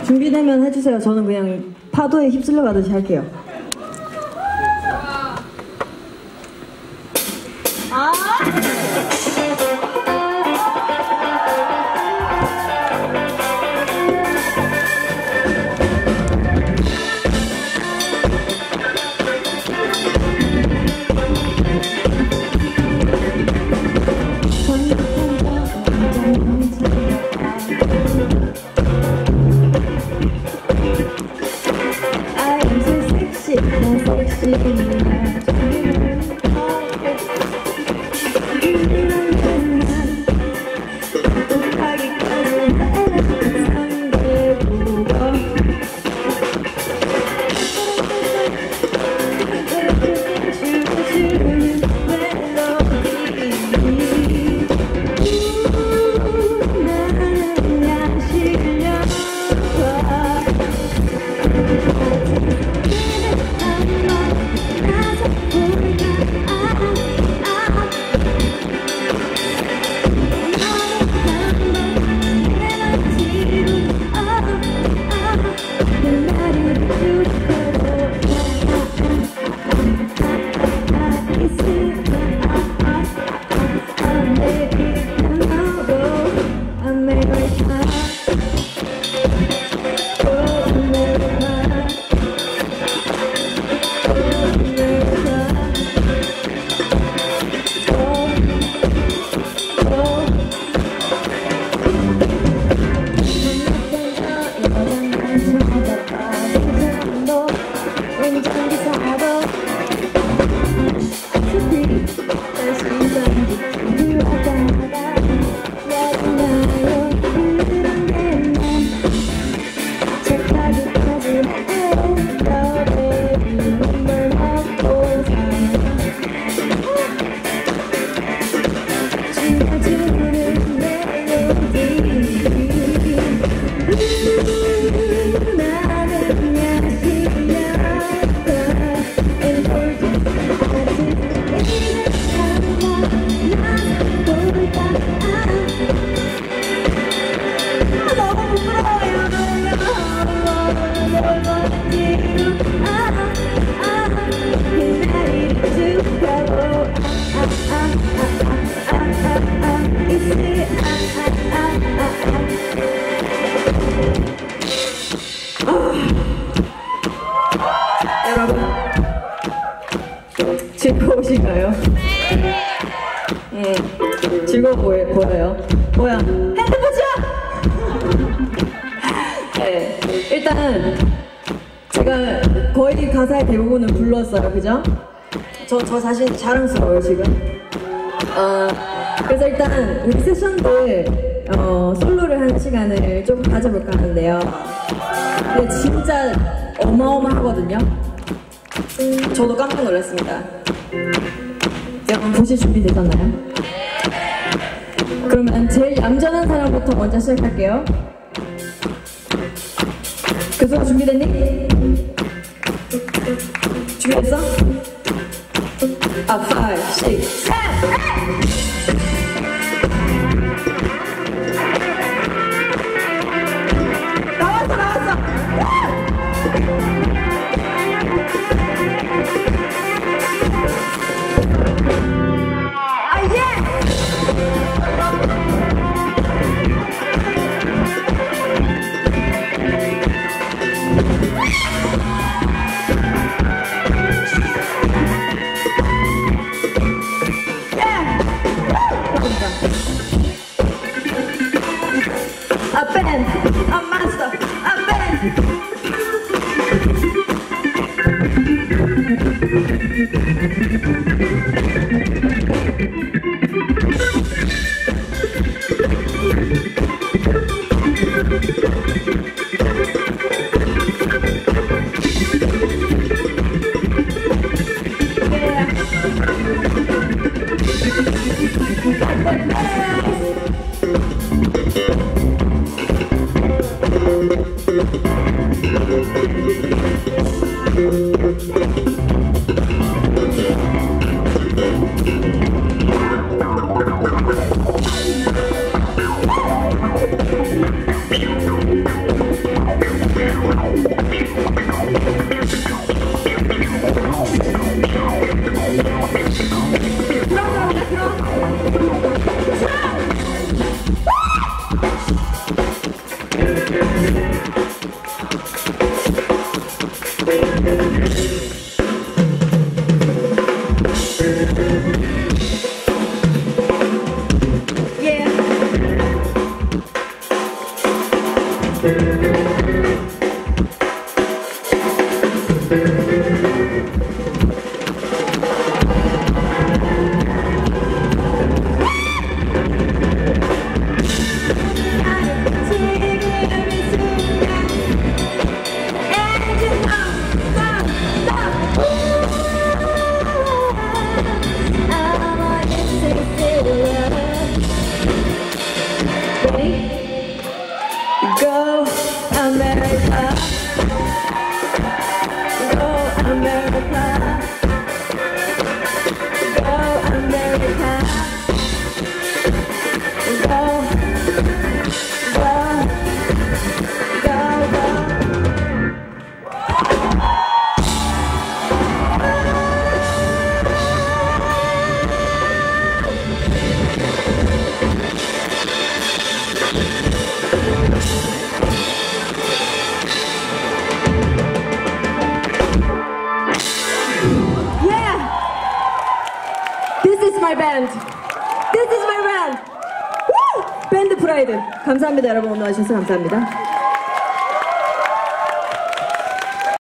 준비되면 해주세요. 저는 그냥 파도에 휩쓸려 가듯이 할게요. 여러분 즐거우신가요? 즐거워 보여요. 뭐야? 핸드폰 치워! 네, 일단 제가 거의 가사의 대부분을 불렀어요, 그죠? 저 자신 자랑스러워요 지금. 그래서 일단 우리 세션 때 솔로를 하는 시간을 좀 가져볼까 하는데요. 근데 진짜 어마어마하거든요. 저도 깜짝 놀랐습니다. 여러분 보실 준비 되셨나요? 그러면 제일 얌전한 사람부터 먼저 시작할게요. 교수가 준비됐니? 준비됐어? 5, 6, 7! A band, a master, a band. Go America, go America, go America, go, go, go, go. This is my band. This is my band. Woo! 밴드 프라이드. 감사합니다, 여러분. 오늘 와주셔서 감사합니다.